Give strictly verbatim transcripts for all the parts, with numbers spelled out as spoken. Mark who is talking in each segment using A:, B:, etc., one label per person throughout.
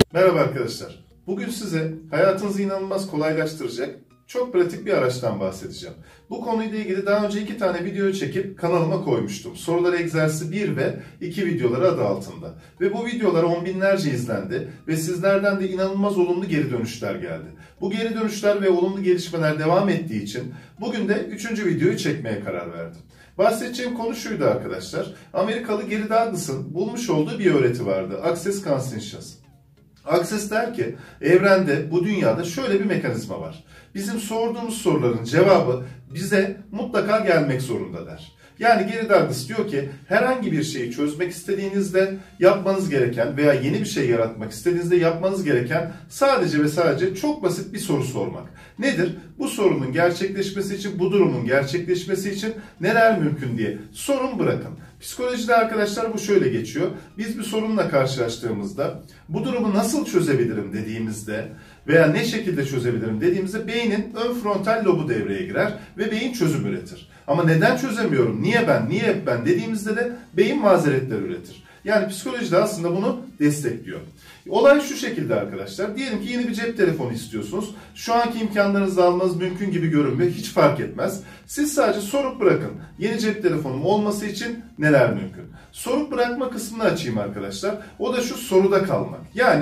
A: Merhaba arkadaşlar. Bugün size hayatınızı inanılmaz kolaylaştıracak çok pratik bir araçtan bahsedeceğim. Bu konuyla ilgili daha önce iki tane video çekip kanalıma koymuştum. Sorular egzersizi bir ve iki videoları adı altında. Ve bu videolar on binlerce izlendi ve sizlerden de inanılmaz olumlu geri dönüşler geldi. Bu geri dönüşler ve olumlu gelişmeler devam ettiği için bugün de üçüncü videoyu çekmeye karar verdim. Bahsedeceğim konu şuydu arkadaşlar. Amerikalı Gary Douglas'ın bulmuş olduğu bir öğreti vardı. Access Consciousness. Access der ki, evrende, bu dünyada şöyle bir mekanizma var. Bizim sorduğumuz soruların cevabı bize mutlaka gelmek zorunda der. Yani Gary Douglas diyor ki, herhangi bir şeyi çözmek istediğinizde yapmanız gereken veya yeni bir şey yaratmak istediğinizde yapmanız gereken sadece ve sadece çok basit bir soru sormak. Nedir? Bu sorunun gerçekleşmesi için, bu durumun gerçekleşmesi için neler mümkün diye sorun bırakın. Psikolojide arkadaşlar bu şöyle geçiyor. Biz bir sorunla karşılaştığımızda bu durumu nasıl çözebilirim dediğimizde veya ne şekilde çözebilirim dediğimizde beynin ön frontal lobu devreye girer ve beyin çözüm üretir. Ama neden çözemiyorum, niye ben, niye hep ben dediğimizde de beyin mazeretler üretir. Yani psikolojide aslında bunu destekliyor. Olay şu şekilde arkadaşlar. Diyelim ki yeni bir cep telefonu istiyorsunuz. Şu anki imkanlarınızla almanız mümkün gibi görünmüyor. Hiç fark etmez. Siz sadece sorup bırakın. Yeni cep telefonum olması için neler mümkün? Sorup bırakma kısmını açayım arkadaşlar. O da şu soruda kalmak. Yani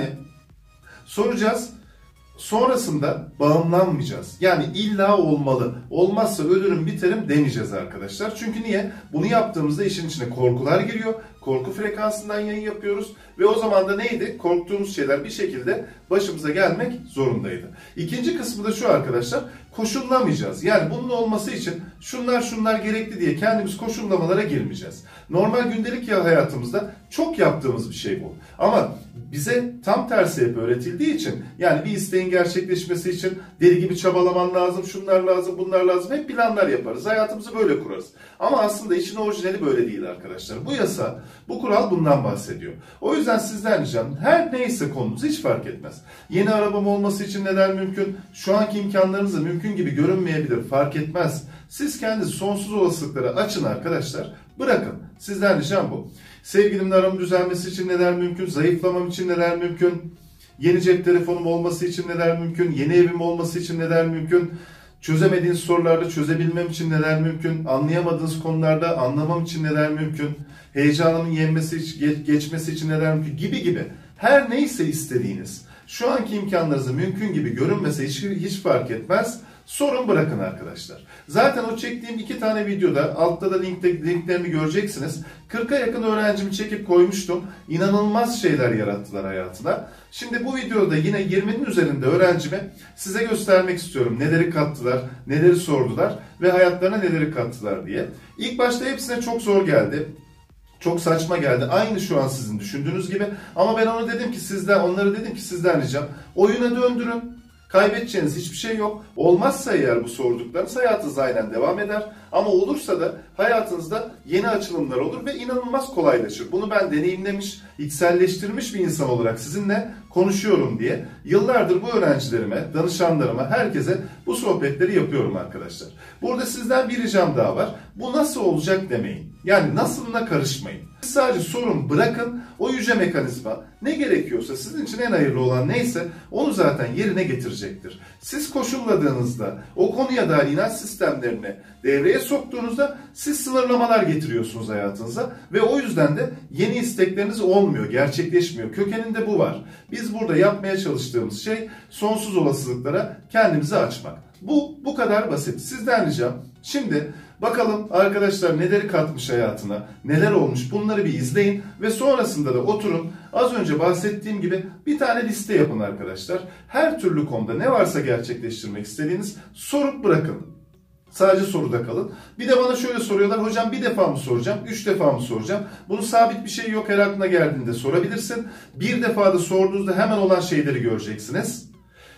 A: soracağız. Sonrasında bağımlanmayacağız. Yani illa olmalı, olmazsa ölürüm biterim demeyeceğiz arkadaşlar. Çünkü niye? Bunu yaptığımızda işin içine korkular giriyor. Korku frekansından yayın yapıyoruz. Ve o zaman da neydi? Korktuğumuz şeyler bir şekilde başımıza gelmek zorundaydı. İkinci kısmı da şu arkadaşlar. Koşullamayacağız. Yani bunun olması için şunlar şunlar gerekli diye kendimiz koşullamalara girmeyeceğiz. Normal gündelik ya hayatımızda çok yaptığımız bir şey bu. Ama bize tam tersi hep öğretildiği için, yani bir isteğin gerçekleşmesi için deli gibi çabalaman lazım, şunlar lazım, bunlar lazım, hep planlar yaparız. Hayatımızı böyle kurarız. Ama aslında işin orijinali böyle değil arkadaşlar. Bu yasa, bu kural bundan bahsediyor. O yüzden sizden ricam, her neyse konumuz hiç fark etmez. Yeni arabam olması için neler mümkün? Şu anki imkanlarınızı mümkün gibi görünmeyebilir, fark etmez. Siz kendinizi sonsuz olasılıklara açın arkadaşlar. Bırakın. Sizden ricam bu. Sevgilimle aramın düzelmesi için neler mümkün? Zayıflamam için neler mümkün? Yeni cep telefonum olması için neler mümkün? Yeni evim olması için neler mümkün? Çözemediğiniz sorularda çözebilmem için neler mümkün? Anlayamadığınız konularda anlamam için neler mümkün? Heyecanımın yenmesi, geçmesi için neler mümkün? Gibi gibi. Her neyse istediğiniz, şu anki imkanlarınızı mümkün gibi görünmese hiç, hiç fark etmez. Sorun bırakın arkadaşlar. Zaten o çektiğim iki tane videoda, altta da linkte, linklerini göreceksiniz. kırka yakın öğrencimi çekip koymuştum. İnanılmaz şeyler yarattılar hayatına. Şimdi bu videoda yine yirminin üzerinde öğrencime size göstermek istiyorum. Neleri kattılar, neleri sordular ve hayatlarına neleri kattılar diye. İlk başta hepsine çok zor geldi. Çok saçma geldi. Aynı şu an sizin düşündüğünüz gibi. Ama ben onu dedim ki sizden, onları dedim ki sizden ricam. Oyuna döndürün. Kaybedeceğiniz hiçbir şey yok. Olmazsa eğer bu sorduklarınız hayatınız aynen devam eder. Ama olursa da hayatınızda yeni açılımlar olur ve inanılmaz kolaylaşır. Bunu ben deneyimlemiş, içselleştirmiş bir insan olarak sizinle konuşuyorum diye yıllardır bu öğrencilerime, danışanlarıma, herkese bu sohbetleri yapıyorum arkadaşlar. Burada sizden bir ricam daha var. Bu nasıl olacak demeyin. Yani nasılına karışmayın. Siz sadece sorun bırakın, o yüce mekanizma ne gerekiyorsa, sizin için en hayırlı olan neyse onu zaten yerine getirecektir. Siz koşulladığınızda, o konuya dair inanç sistemlerini devreye soktuğunuzda siz sınırlamalar getiriyorsunuz hayatınıza ve o yüzden de yeni istekleriniz olmuyor, gerçekleşmiyor. Kökeninde bu var. Biz burada yapmaya çalıştığımız şey sonsuz olasılıklara kendimizi açmak. Bu bu kadar basit. Sizden ricam şimdi bakalım arkadaşlar neleri katmış hayatına, neler olmuş, bunları bir izleyin ve sonrasında da oturun. Az önce bahsettiğim gibi bir tane liste yapın arkadaşlar. Her türlü konuda ne varsa gerçekleştirmek istediğiniz sorup bırakın. Sadece soruda kalın. Bir de bana şöyle soruyorlar, hocam bir defa mı soracağım, üç defa mı soracağım? Bunun sabit bir şey yok, her aklına geldiğinde sorabilirsin. Bir defa da sorduğunuzda hemen olan şeyleri göreceksiniz.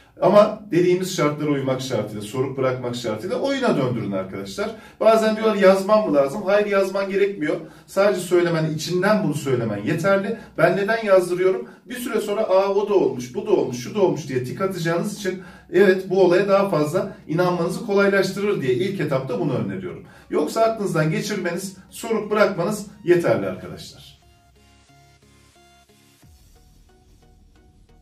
A: Ama dediğimiz şartlara uymak şartıyla, sorup bırakmak şartıyla oyuna döndürün arkadaşlar. Bazen diyorlar yazman mı lazım? Hayır, yazman gerekmiyor. Sadece söylemen, içinden bunu söylemen yeterli. Ben neden yazdırıyorum? Bir süre sonra aa o da olmuş, bu da olmuş, şu da olmuş diye tik atacağınız için evet bu olaya daha fazla inanmanızı kolaylaştırır diye ilk etapta bunu öneriyorum. Yoksa aklınızdan geçirmeniz, sorup bırakmanız yeterli arkadaşlar.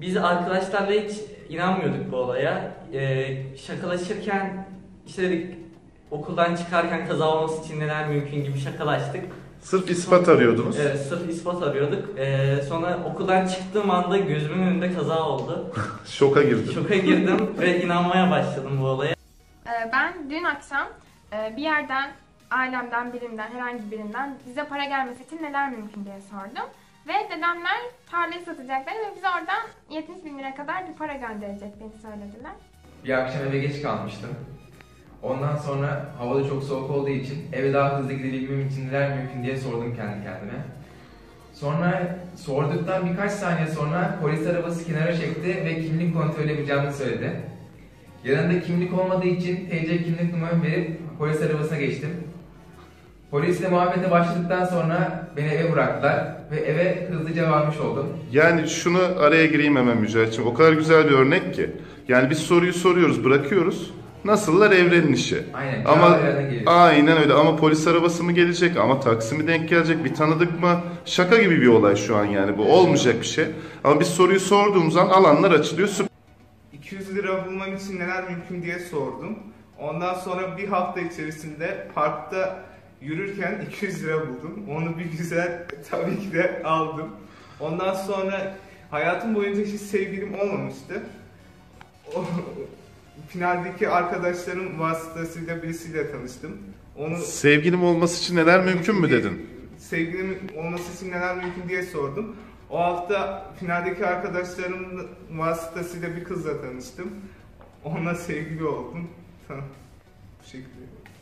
B: Biz arkadaşlarla hiç inanmıyorduk bu olaya. Ee, şakalaşırken işte dedik okuldan çıkarken kaza olması için neler mümkün gibi şakalaştık.
A: Sırf ispat arıyordunuz.
B: Evet, sırf ispat arıyorduk. Ee, sonra okuldan çıktığım anda gözümün önünde kaza oldu.
A: Şoka girdim.
B: Şoka girdim ve inanmaya başladım bu olaya.
C: Ee, ben dün akşam e, bir yerden, ailemden birinden, herhangi birinden bize para gelmesi için neler mümkün diye sordum. Ve dedemler tarlayı satacaklar ve bize oradan yetmiş bin lira kadar bir para göndereceklerini söylediler.
D: Bir akşam eve geç kalmıştım. Ondan sonra havada çok soğuk olduğu için eve daha hızlı gidebilmem için neler mümkün diye sordum kendi kendime. Sonra sorduktan birkaç saniye sonra polis arabası kenara çekti ve kimlik kontrolü yapacağını söyledi. Yanında kimlik olmadığı için T C kimlik numaramı verip polis arabasına geçtim. Polisle muhabbete başladıktan sonra beni eve bıraktılar ve eve hızlıca varmış oldum.
A: Yani şunu araya gireyim hemen Mücahit'ciğim. O kadar güzel bir örnek ki. Yani biz soruyu soruyoruz, bırakıyoruz. Nasıllar evrenin işi.
D: Aynen.
A: Ama aynen öyle. Ama polis arabası mı gelecek? Ama taksi mi denk gelecek? Bir tanıdık mı? Şaka gibi bir olay şu an yani. Bu olmayacak bir şey. Ama biz soruyu sorduğumuz an alanlar açılıyor.
E: iki yüz lira bulmam için neler mümkün diye sordum. Ondan sonra bir hafta içerisinde parkta yürürken iki yüz lira buldum. Onu bir güzel tabii ki de aldım. Ondan sonra hayatım boyunca hiç sevgilim olmamıştı. O, finaldeki arkadaşlarım vasıtasıyla birisiyle tanıştım. Onu
A: Sevgilim olması için neler mümkün mü dedin?
E: Sevgilim olması için neler mümkün diye sordum. O hafta finaldeki arkadaşlarımın vasıtasıyla bir kızla tanıştım. Onunla sevgili oldum. Bu şekilde.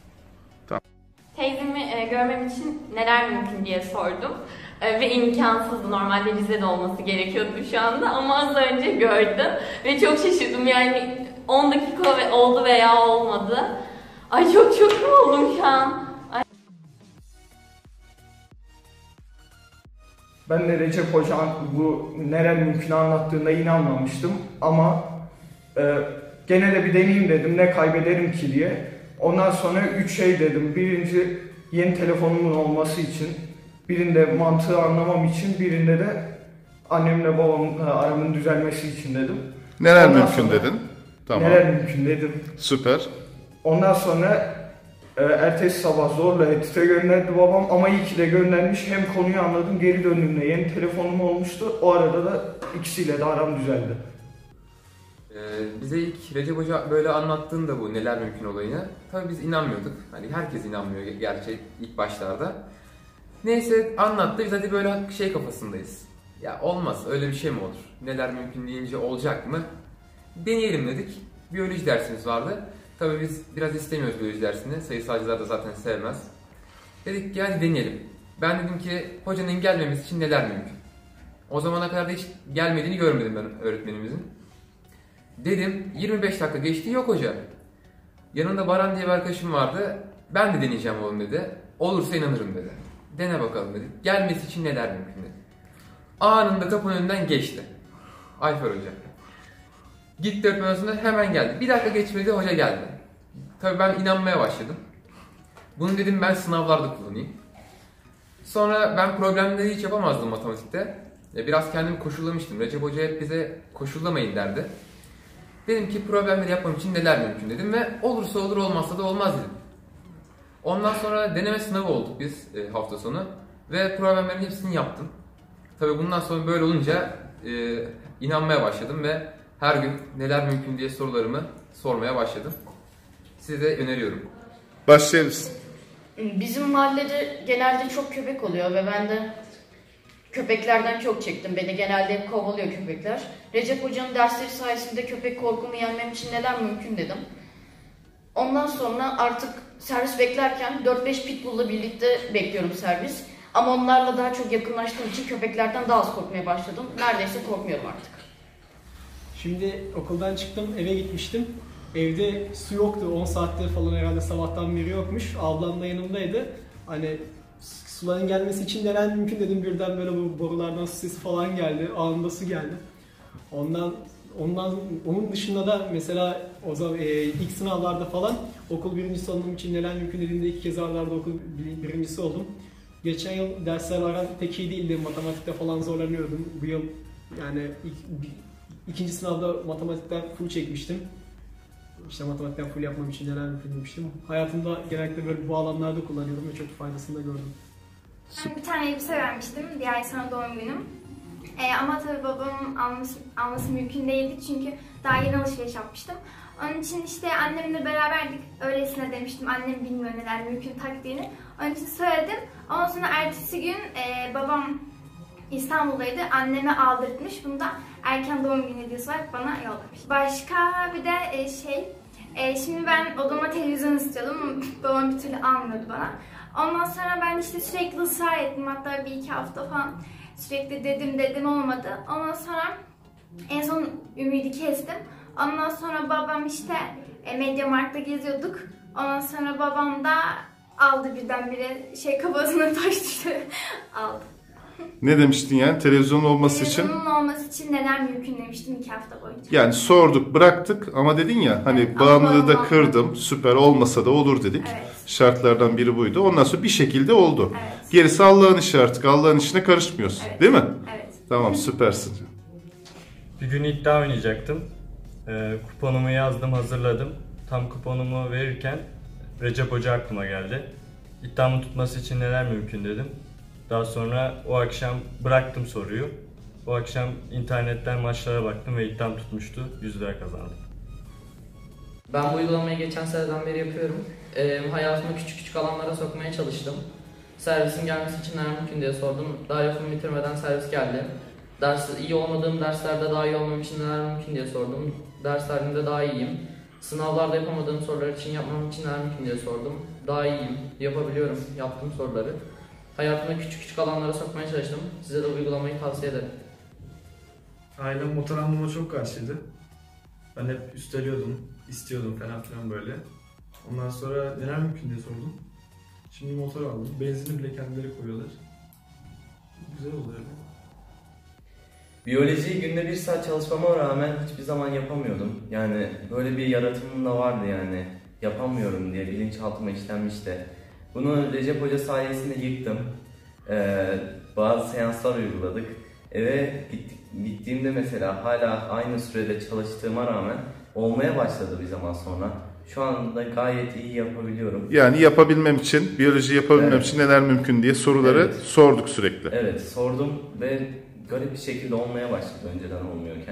F: Teyzemi e, görmem için neler mümkün diye sordum. E, ve imkansızdı. Normalde Rize'de olması gerekiyordu şu anda ama az önce gördüm. Ve çok şaşırdım yani on dakika ve oldu veya olmadı. Ay çok çok mu oldum şu an? Ay.
G: Ben de Recep Hoca'nın bu neler mümkün anlattığında inanmamıştım ama e, gene de bir deneyeyim dedim, ne kaybederim ki diye. Ondan sonra üç şey dedim. Birinci, yeni telefonumun olması için, birinde mantığı anlamam için, birinde de annemle babamla aramın düzelmesi için dedim.
A: Neler
G: Ondan
A: mümkün
G: sonra,
A: dedin? Tamam.
G: Neler mümkün dedim.
A: Süper.
G: Ondan sonra e, ertesi sabah zorla Etüt'e gönderdi babam ama iyi ki de göndermiş. Hem konuyu anladım, geri döndüğümde yeni telefonum olmuştu. O arada da ikisiyle de aram düzeldi.
D: Ee, bize ilk Recep Hoca böyle anlattığında bu neler mümkün olayını, tabii biz inanmıyorduk. Hani herkes inanmıyor gerçi ilk başlarda. Neyse anlattı, biz hadi böyle şey kafasındayız. Ya olmaz, öyle bir şey mi olur? Neler mümkün deyince olacak mı? Deneyelim dedik. Biyoloji dersimiz vardı. Tabii biz biraz istemiyoruz biyoloji dersini. Sayısalcılar da zaten sevmez. Dedik ki hadi deneyelim. Ben dedim ki hocanın gelmemesi için neler mümkün? O zamana kadar da hiç gelmediğini görmedim ben öğretmenimizin. Dedim yirmi beş dakika geçti, yok hoca. Yanında Baran diye bir arkadaşım vardı. Ben de deneyeceğim oğlum dedi. Olursa inanırım dedi. Dene bakalım dedi. Gelmesi için neler mümkün dedi. Anında kapının önünden geçti. Ayfer Hoca. Gitti öğretmen odasına, hemen geldi. Bir dakika geçmedi, hoca geldi. Tabii ben inanmaya başladım. Bunu dedim ben sınavlarda kullanayım. Sonra ben problemleri hiç yapamazdım matematikte. Biraz kendimi koşullamıştım. Recep Hoca hep bize koşullamayın derdi. Dedim ki problemleri yapmam için neler mümkün dedim ve olursa olur, olmazsa da olmaz dedim. Ondan sonra deneme sınavı olduk biz e, hafta sonu ve problemlerin hepsini yaptım. Tabii bundan sonra böyle olunca e, inanmaya başladım ve her gün neler mümkün diye sorularımı sormaya başladım. Size öneriyorum.
A: Başlayalım.
H: Bizim mahallede genelde çok köpek oluyor ve ben de köpeklerden çok çektim. Beni genelde hep kovalıyor köpekler. Recep Hoca'nın dersleri sayesinde köpek korkumu yenmem için neler mümkün dedim. Ondan sonra artık servis beklerken dört beş pitbull'la birlikte bekliyorum servis. Ama onlarla daha çok yakınlaştığım için köpeklerden daha az korkmaya başladım. Neredeyse korkmuyorum artık.
I: Şimdi okuldan çıktım, eve gitmiştim. Evde su yoktu, on saattir falan herhalde sabahtan beri yokmuş. Ablam da yanımdaydı. Hani suların gelmesi için neler mümkün dedim, birden böyle bu borulardan su sesi falan geldi. Anında su geldi. Ondan ondan onun dışında da mesela o zaman e, ilk sınavlarda falan okul birincisi olmam için neler mümkün dediğimde iki kez aralarda okul birincisi oldum. Geçen yıl dersler aran pek iyi değildi. Matematikte falan zorlanıyordum. Bu yıl yani ilk, İkinci sınavda matematikten full çekmiştim. İşte matematikten full yapmam için neler mümkün demiştim. Hayatımda genellikle böyle bu alanlarda kullanıyorum ve çok faydasını da gördüm.
J: Ben bir tane elbise vermiştim bir ay sonra doğum günüm. Ee, ama tabii babamın alması, alması mümkün değildi çünkü daha yeni alışveriş yapmıştım. Onun için işte annemle beraberdik. Öylesine demiştim. Annem bilmiyor neler mümkün taktiğini. Onun için söyledim. Ondan sonra ertesi gün e, babam İstanbul'daydı. Anneme aldırtmış. Bunu da erken doğum günü hediyesi olarak bana yollamış. Başka bir de e, şey, e, şimdi ben odama televizyon istiyordum. Babam bir türlü almıyordu bana. Ondan sonra ben işte sürekli ısrar ettim. Hatta bir iki hafta falan sürekli dedim dedim olmadı. Ondan sonra en son ümidi kestim. Ondan sonra babam işte e, Mediamarkt'ta geziyorduk. Ondan sonra babam da aldı birdenbire şey kafasına taş düştü. Aldı.
A: Ne demiştin yani televizyonun olması için?
J: Televizyonun olması için neler mümkün demiştim iki hafta boyunca.
A: Yani sorduk bıraktık ama dedin ya hani
J: Evet,
A: bağımlılığı da
J: ama-
A: kırdım süper olmasa da olur dedik.
J: Evet.
A: Şartlardan biri buydu. Ondan sonra bir şekilde oldu.
J: Evet.
A: Gerisi Allah'ın işi artık. Allah'ın işine karışmıyorsun.
J: Evet.
A: Değil mi?
J: Evet.
A: Tamam süpersin.
K: Bir gün iddia oynayacaktım. Ee, kuponumu yazdım, hazırladım. Tam kuponumu verirken Recep Hoca aklıma geldi. İddiamın tutması için neler mümkün dedim. Daha sonra o akşam bıraktım soruyu. O akşam internetten maçlara baktım ve iddiam tutmuştu. yüz lira kazandım.
L: Ben bu uygulamayı geçen seneden beri yapıyorum. Ee, hayatımı küçük küçük alanlara sokmaya çalıştım. Servisin gelmesi için neler mümkün diye sordum. Daha yapımı bitirmeden servis geldi. Ders, iyi olmadığım derslerde daha iyi olmam için neler mümkün diye sordum. Derslerimde daha iyiyim. Sınavlarda yapamadığım sorular için yapmam için neler mümkün diye sordum. Daha iyiyim, yapabiliyorum, yaptım soruları. Hayatımda küçük küçük alanlara sokmaya çalıştım. Size de uygulamayı tavsiye ederim.
M: Ailem motor almama çok karşıydı. Ben hep üsteliyordum, istiyordum falan filan böyle. Ondan sonra neler mümkün diye sordum. Şimdi motor aldım. Benzini bile kendileri koyuyorlar. Güzel oldu öyle.
N: Biyolojiyi günde bir saat çalışmama rağmen hiçbir zaman yapamıyordum. Yani böyle bir yaratımım da vardı yani. Yapamıyorum diye bilinçaltıma işlenmişti. Bunu Recep Hoca sayesinde yıktım. Ee, bazı seanslar uyguladık. Eve gittik, gittiğimde mesela hala aynı sürede çalıştığıma rağmen olmaya başladı bir zaman sonra. Şu anda gayet iyi yapabiliyorum.
A: Yani yapabilmem için, biyoloji yapabilmem
N: Evet.
A: için neler mümkün diye soruları
N: Evet.
A: sorduk sürekli.
N: Evet, sordum ve garip bir şekilde olmaya başladı önceden olmuyorken.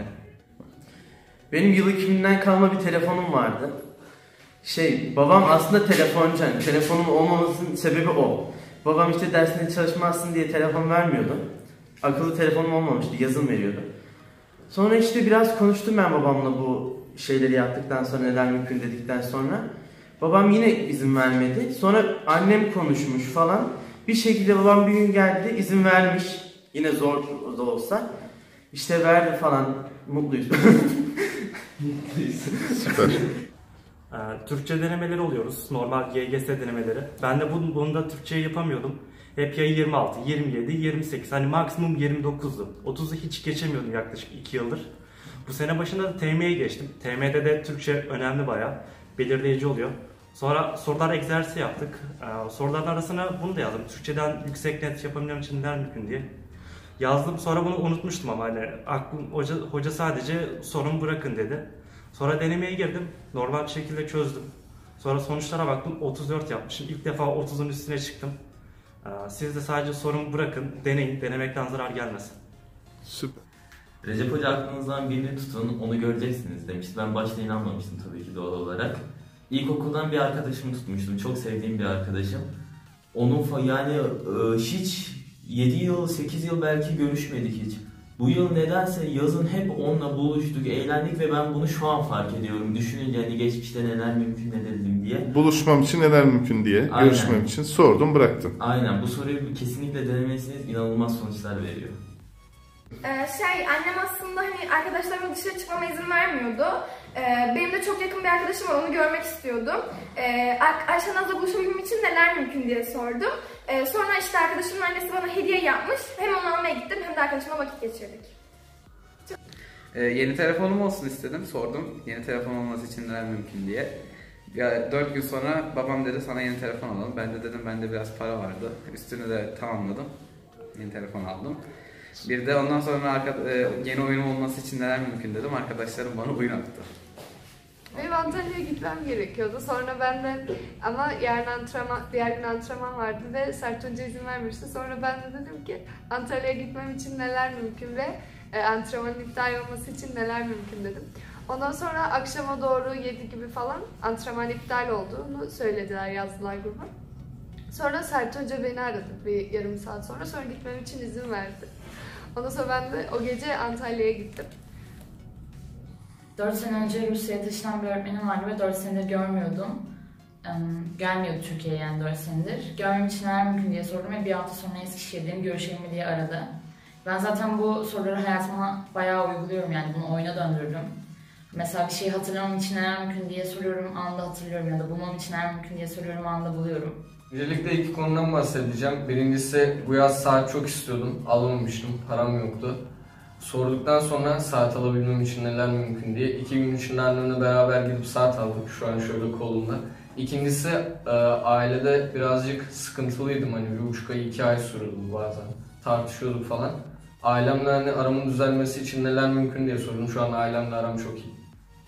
O: Benim yıl ikimden kalma bir telefonum vardı. Şey, babam aslında telefoncu. Yani telefonum olmamasının sebebi o. Babam işte dersinde çalışmazsın diye telefon vermiyordu. Akıllı telefonum olmamıştı, yazım veriyordu. Sonra işte biraz konuştum ben babamla bu şeyleri yaptıktan sonra, neler mümkün dedikten sonra. Babam yine izin vermedi. Sonra annem konuşmuş falan. Bir şekilde babam bir gün geldi, izin vermiş. Yine zor da olsa. İşte verdi falan. Mutluyuz. Mutluyuz.
A: Süper.
P: Ee, Türkçe denemeleri oluyoruz. Normal G G S denemeleri. Ben de bunu, bunu da Türkçe'yi yapamıyordum. Hep ya yirmi altı, yirmi yedi, yirmi sekiz. Hani maksimum yirmi dokuzdu. otuzu hiç geçemiyordum yaklaşık iki yıldır. Bu sene başında da T M'ye geçtim. T M'de de Türkçe önemli bayağı. Belirleyici oluyor. Sonra sorular egzersizi yaptık. Ee, soruların arasına bunu da yazdım. Türkçeden yüksek net yapabilmem için neler mümkün diye. Yazdım, sonra bunu unutmuştum ama hani aklım, hoca, hoca sadece sorun bırakın dedi. Sonra denemeye girdim, normal bir şekilde çözdüm. Sonra sonuçlara baktım, otuz dört yapmışım. İlk defa otuzun üstüne çıktım. Ee, siz de sadece sorun bırakın, deneyin, denemekten zarar gelmesin.
A: Süper.
N: Recep Hoca aklınızdan birini tutun, onu göreceksiniz demişti. Ben başta inanmamıştım tabii ki doğal olarak. İlkokuldan bir arkadaşımı tutmuştum, çok sevdiğim bir arkadaşım. Onun fa yani e, hiç yedi yıl, sekiz yıl belki görüşmedik hiç. Bu yıl nedense yazın hep onunla buluştuk, eğlendik ve ben bunu şu an fark ediyorum. Düşününce hani geçmişte neler mümkün ne dedim diye.
A: Buluşmam için neler mümkün diye,
N: Aynen.
A: görüşmem için sordum bıraktım.
N: Aynen, bu soruyu kesinlikle denemesiniz, inanılmaz sonuçlar veriyor.
J: Ee, şey, annem aslında hani arkadaşlarımla dışarı çıkmama izin vermiyordu. Ee, benim de çok yakın bir arkadaşım var, onu görmek istiyordum. Ee, Ayşe Naz'la buluşabilmem için neler mümkün diye sordum. Ee, sonra işte arkadaşımın annesi bana hediye yapmış. Hem onu almaya gittim hem de arkadaşımla vakit geçirdik.
Q: Ee, yeni telefonum olsun istedim, sordum. Yeni telefon olması için neler mümkün diye. Ya, dört gün sonra babam dedi sana yeni telefon alalım. Ben de dedim bende biraz para vardı. Üstünü de tamamladım. Yeni telefon aldım. Bir de ondan sonra arka, e, yeni oyunum olması için neler mümkün dedim. Arkadaşlarım bana oyun attı.
R: Benim Antalya'ya gitmem gerekiyordu. Sonra ben de ama yarın antrenman, diğer gün antrenman vardı ve Sert Hoca izin vermişti. Sonra ben de dedim ki Antalya'ya gitmem için neler mümkün ve e, antrenmanın iptal olması için neler mümkün dedim. Ondan sonra akşama doğru yedi gibi falan antrenman iptal olduğunu söylediler, yazdılar gruba. Sonra Sert Hoca beni aradı bir yarım saat sonra. Sonra gitmem için izin verdi. Ondan sonra ben de o gece Antalya'ya gittim.
H: dört sene önce Rusya'ya taşınan bir öğretmenim vardı ve dört senedir görmüyordum. Gelmiyordu Türkiye'ye yani dört senedir. Görmem için neler mümkün diye sordum ve bir hafta sonra Eskişehir'deyim, görüşelim mi diye aradı. Ben zaten bu soruları hayatıma bayağı uyguluyorum, yani bunu oyuna döndürdüm. Mesela bir şeyi hatırlamam için neler mümkün diye soruyorum, anında hatırlıyorum, ya da bulmam için neler mümkün diye soruyorum, anında buluyorum.
S: Öncelikle iki konudan bahsedeceğim. Birincisi, bu yaz saat çok istiyordum, alamamıştım, param yoktu. Sorduktan sonra saat alabilmem için neler mümkün diye iki gün içinde annemle beraber gidip saat aldık, şu an şöyle kolumda. İkincisi, e, ailede birazcık sıkıntılıydım, hani bir buçuk ay, iki ay sürdü bazen, tartışıyorduk falan. Ailemle hani aramın düzelmesi için neler mümkün diye sordum, şu an ailemle aram çok iyi.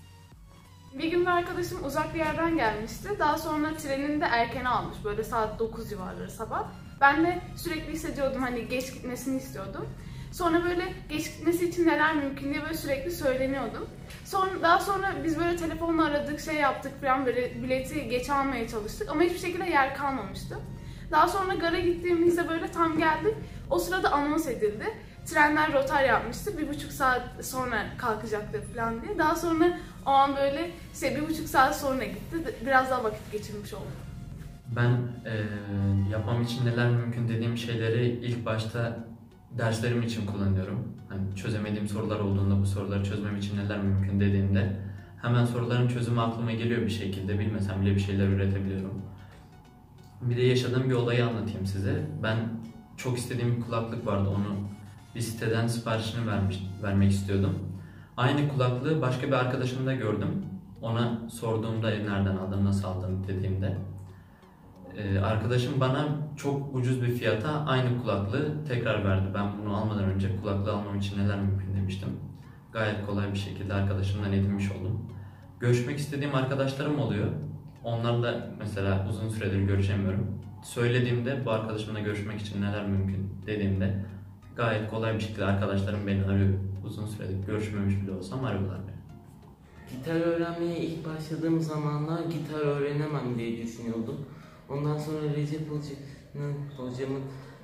T: Bir gün bir arkadaşım uzak bir yerden gelmişti. Daha sonra trenini de erken almış. Böyle saat dokuz civarları sabah. Ben de sürekli hissediyordum, hani geç gitmesini istiyordum. Sonra böyle geç gitmesi için neler mümkün diye böyle sürekli söyleniyordum. Sonra, daha sonra biz böyle telefonla aradık, şey yaptık falan, böyle bileti geç almaya çalıştık. Ama hiçbir şekilde yer kalmamıştı. Daha sonra gara gittiğimizde böyle tam geldik. O sırada anons edildi. Trenler rotar yapmıştı. Bir buçuk saat sonra kalkacaktı falan diye. Daha sonra o an böyle şey, bir buçuk saat sonra gitti. Biraz daha vakit geçirmiş oldum.
U: Ben e, yapmam için neler mümkün dediğim şeyleri ilk başta derslerim için kullanıyorum. Hani çözemediğim sorular olduğunda bu soruları çözmem için neler mümkün dediğimde hemen soruların çözümü aklıma geliyor bir şekilde. Bilmesem bile bir şeyler üretebiliyorum. Bir de yaşadığım bir olayı anlatayım size. Ben çok istediğim bir kulaklık vardı. Onu bir siteden siparişini vermiş, vermek istiyordum. Aynı kulaklığı başka bir arkadaşımda gördüm. Ona sorduğumda nereden aldın, nasıl aldın dediğimde Ee, arkadaşım bana çok ucuz bir fiyata aynı kulaklığı tekrar verdi. Ben bunu almadan önce kulaklığı almam için neler mümkün demiştim. Gayet kolay bir şekilde arkadaşımdan edinmiş oldum. Görüşmek istediğim arkadaşlarım oluyor. Onlarla mesela uzun süredir görüşemiyorum. Söylediğimde bu arkadaşımla görüşmek için neler mümkün dediğimde gayet kolay bir şekilde arkadaşlarım beni arıyor. Uzun süredir görüşmemiş bile olsam arıyorlar beni.
O: Gitar öğrenmeye ilk başladığım zamanlar gitar öğrenemem diye düşünüyordum. Ondan sonra Recep Hoca'nın, hocamın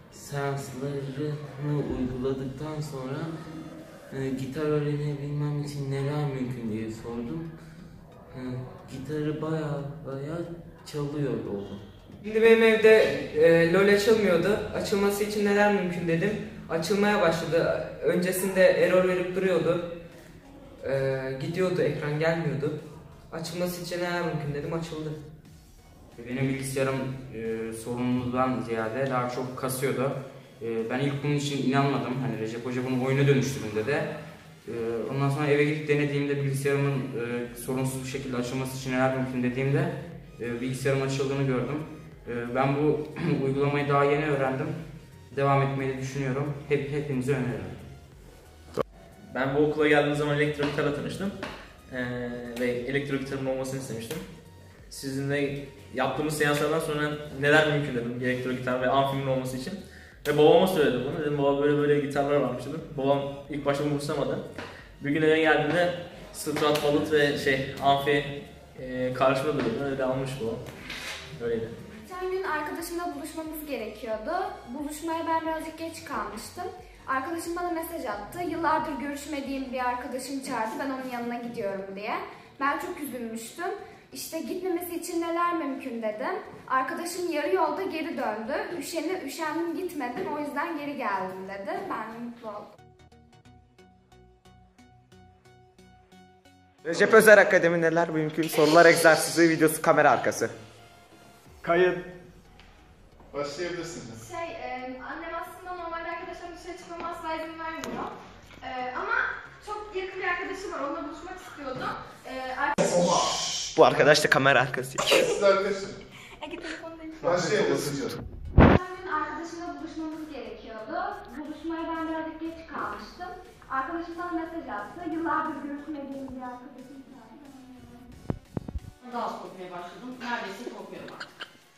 O: seanslarını uyguladıktan sonra e, gitar öğrenebilmem için neler mümkün diye sordum. E, gitarı baya baya çalıyor oldum.
V: Şimdi benim evde e, LoL açılmıyordu. Açılması için neler mümkün dedim. Açılmaya başladı. Öncesinde error verip duruyordu. E, gidiyordu, ekran gelmiyordu. Açılması için neler mümkün dedim, açıldı.
W: Benim bilgisayarım e, sorunundan ziyade daha çok kasıyordu. E, ben ilk bunun için inanmadım. Hani Recep Hoca bunu oyuna dönüştürün dedi. E, ondan sonra eve gidip denediğimde bilgisayarımın e, sorunsuz bir şekilde açılması için neler mümkün dediğimde e, bilgisayarım açıldığını gördüm. E, ben bu uygulamayı daha yeni öğrendim. Devam etmeyi düşünüyorum. Hep hepinize öneririm.
X: Ben bu okula geldiğim zaman elektro gitarla tanıştım. Ee, ve elektro gitarın olmasını istemiştim. Sizinle yaptığımız seanslardan sonra neler mümkün dedim elektro gitar ve amfimin olması için. Ve babama söyledim bunu. Dedim baba böyle böyle gitarlar varmış dedim. Babam ilk başta umursamadı. Bir gün eve geldiğinde Strat, balut ve şey amfi e, karşıma duruyordu. Öyle almış bu. Öyleydi.
J: Geçen gün arkadaşımla buluşmamız gerekiyordu. Buluşmaya ben birazcık geç kalmıştım. Arkadaşım bana mesaj attı. Yıllardır görüşmediğim bir arkadaşım çağırdı. Ben onun yanına gidiyorum diye. Ben çok üzülmüştüm. İşte gitmemesi için neler mümkün dedim. Arkadaşım yarı yolda geri döndü. Üşeni, üşendim gitmedim. O yüzden geri geldim dedi. Ben mutlu oldum.
Y: Recep Özer Akademi neler mümkün sorular egzersizi videosu kamera arkası. Kayıt.
A: Başlayabilirsiniz.
C: Şey, e, annem aslında normalde arkadaşlarım dışarı çıkmama asla izin vermiyor. E, ama çok yakın bir arkadaşım var, onunla buluşmak istiyordum. E, arkadaşım...
Y: Bu arkadaş da kamera arkası.
A: Siz arkadaşım.
C: Ege telefonu değil.
A: Başlayabilirsiniz.
C: Geçen gün arkadaşımla buluşmamız gerekiyordu. Buluş
B: buluşmaya ben birazcık geç kalmıştım. Arkadaşım bana mesaj attı. Yıllardır görüşmediğim bir arkadaşım.
H: Daha az kokmaya başladım. Neredeyse kokuyorum artık.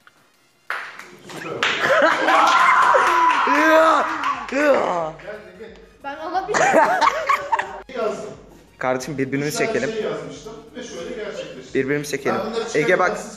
R: Ben alabilirim.
A: Yazdım.
Y: Kardeşim birbirimizi
A: Şöyle
Y: çekelim.
A: şey yazmıştım ve şöyle gerçekleşti.
Y: Birbirimizi çekelim.
A: Ben bunları
Y: Ege bak.
A: çıkartmadan siz